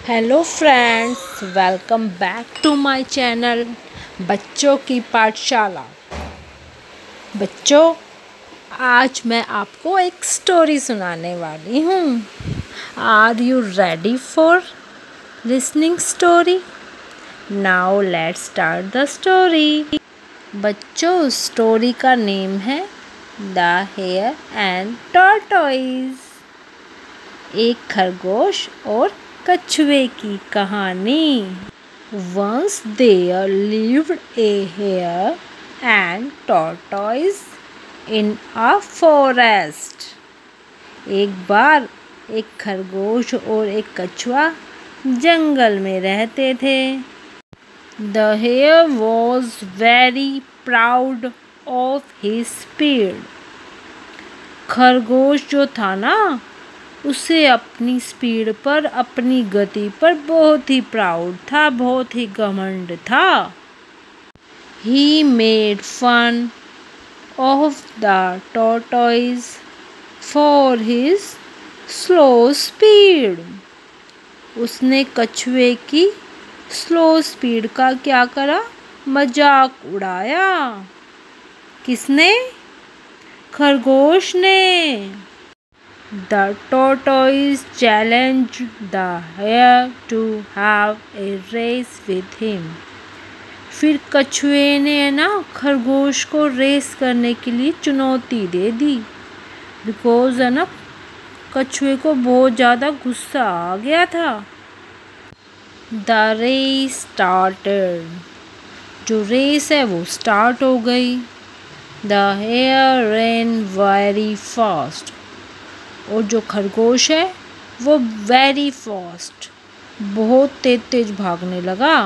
Hello friends, welcome back to my channel बच्चों की पाठशाला। बच्चों, आज मैं आपको एक स्टोरी सुनाने वाली हूँ। Are you ready for listening story? Now let's start the story. बच्चों, स्टोरी का नेम है द हेयर एंड टॉर्टोइज। एक खरगोश और कछुए की कहानी। Once there lived a hare and tortoise in a forest. एक बार एक खरगोश और एक कछुआ जंगल में रहते थे। The hare was very proud of his speed. खरगोश जो था ना, उसे अपनी स्पीड पर, अपनी गति पर बहुत ही प्राउड था, बहुत ही घमंड था। He made fun of the tortoise for his slow speed. उसने कछुए की स्लो स्पीड का क्या करा? मजाक उड़ाया। किसने? खरगोश ने। The tortoise challenged the hare to have a race with him. फिर कछुए ने ना खरगोश को रेस करने के लिए चुनौती दे दी। बिकॉज है ना, कछुए को बहुत ज़्यादा गुस्सा आ गया था। The race started. जो रेस है वो स्टार्ट हो गई। The hare ran very fast. और जो खरगोश है वो वेरी फास्ट, बहुत तेज तेज भागने लगा।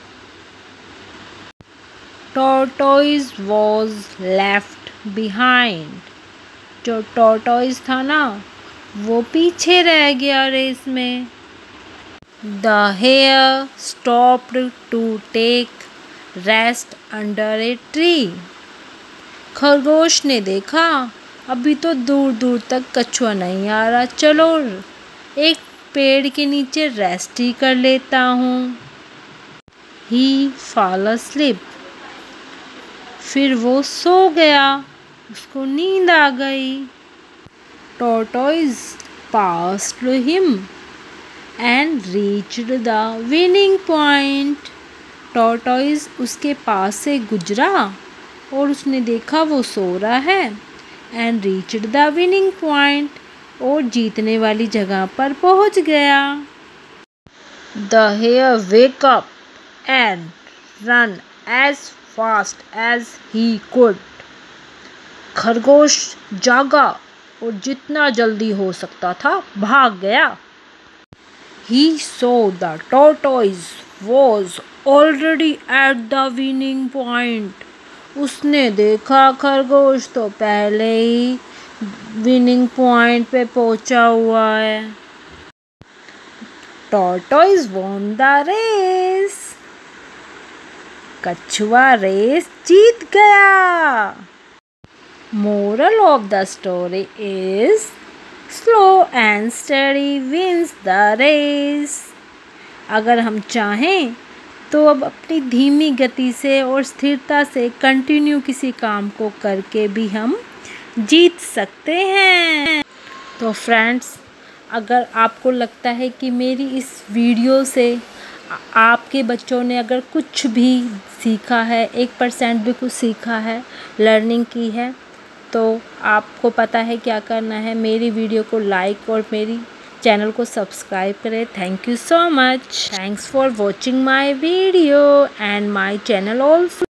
Tortoise was left behind. जो टॉर्टोइज था ना, वो पीछे रह गया रेस में। The hare stopped to take rest under a tree. खरगोश ने देखा अभी तो दूर दूर तक कछुआ नहीं आ रहा, चलो एक पेड़ के नीचे रेस्ट ही कर लेता हूँ। He fall asleep. फिर वो सो गया, उसको नींद आ गई। Tortoise passed him and reached the winning point. Tortoise उसके पास से गुजरा और उसने देखा वो सो रहा है। And reached the winning point, और जीतने वाली जगह पर पहुंच गया। The hare wake up and run as fast as he could. खरगोश जागा और जितना जल्दी हो सकता था भाग गया। He saw the tortoise was already at the winning point. उसने देखा खरगोश तो पहले ही विनिंग पॉइंट पे पहुंचा हुआ है। Tortoise won the race. कछुआ रेस जीत गया। Moral of the story is slow and steady wins the race. अगर हम चाहें तो अब अपनी धीमी गति से और स्थिरता से कंटिन्यू किसी काम को करके भी हम जीत सकते हैं। तो फ्रेंड्स, अगर आपको लगता है कि मेरी इस वीडियो से आपके बच्चों ने अगर कुछ भी सीखा है, 1% भी कुछ सीखा है, लर्निंग की है, तो आपको पता है क्या करना है। मेरी वीडियो को लाइक और मेरी चैनल को सब्सक्राइब करें। Thank you so much. Thanks for watching my video and my channel also.